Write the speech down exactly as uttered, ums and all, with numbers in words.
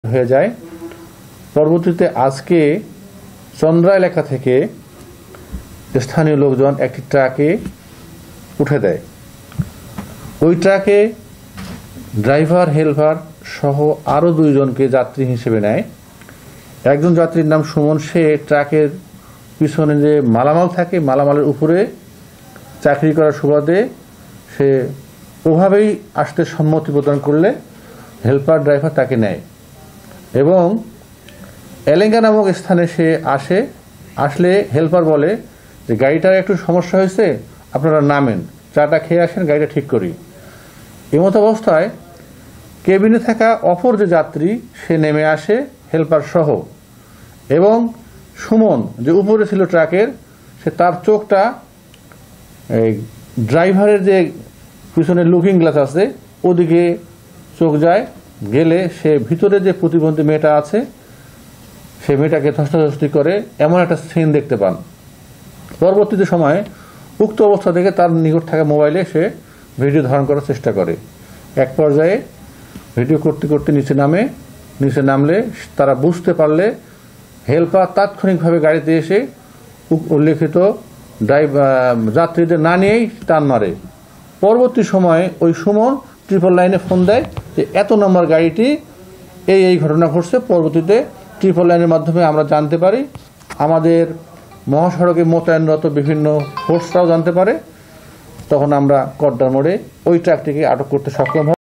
হয়ে যায়। পরবর্তীতে আজকে চন্দ্রা এলাকা থেকে স্থানীয় লোকজন একটি ট্রাকে উঠে দেয়। ওই ট্রাকে ড্রাইভার হেলপার সহ আরও দুইজনকে যাত্রী হিসেবে নেয়। একজন যাত্রীর নাম সুমন, সে ট্রাকের পিছনে যে মালামাল থাকে মালামালের উপরে চাকরি করার সুবাদে সে ওভাবেই আসতে সম্মতি প্রদান করলে হেলপার ড্রাইভার তাকে নেয় এবং এলেঙ্গা নামক স্থানে সে আসে। আসলে হেলপার বলে যে গাড়িটার একটু সমস্যা হয়েছে, আপনারা নামেন, চাটা খেয়ে আসেন, গাড়িটা ঠিক করি। এমতো অবস্থায় কেবিনে থাকা অপর যে যাত্রী সে নেমে আসে হেলপার সহ এবং সুমন যে উপরে ছিল ট্রাকের, সে তার চোখটা এই ড্রাইভারের যে পিছনে লুকিং গ্লাস আছে ওদিকে চোখ যায়, গেলে সে ভিতরে যে প্রতিবন্ধী মেয়েটা আছে সে মেয়েটাকে ধস্তাধস্তি করে এমন একটা সিন দেখতে পান। পরবর্তীতে সময়ে উক্ত অবস্থা থেকে তার নিকট থাকা মোবাইলে সে ভিডিও ধারণ করার চেষ্টা করে। এক পর্যায়ে ভিডিও করতে করতে নিচে নামে। নিচে নামলে তারা বুঝতে পারলে হেলপার তাৎক্ষণিকভাবে গাড়িতে এসে উল্লেখিত ড্রাইভার যাত্রীদের না নিয়েই টান মারে। পরবর্তী সময়ে ওই সুমন ট্রিপল লাইনে ফোন দেয় যে এত নম্বর গাড়িটি এই এই ঘটনা ঘটছে। পরবর্তীতে ট্রিপল লাইনের মাধ্যমে আমরা জানতে পারি, আমাদের মহাসড়কে মোতায়েনরত বিভিন্ন ফোর্সরাও জানতে পারে। তখন আমরা কড্ডার মোড়ে ওই ট্রাকটিকে আটক করতে সক্ষম হয়।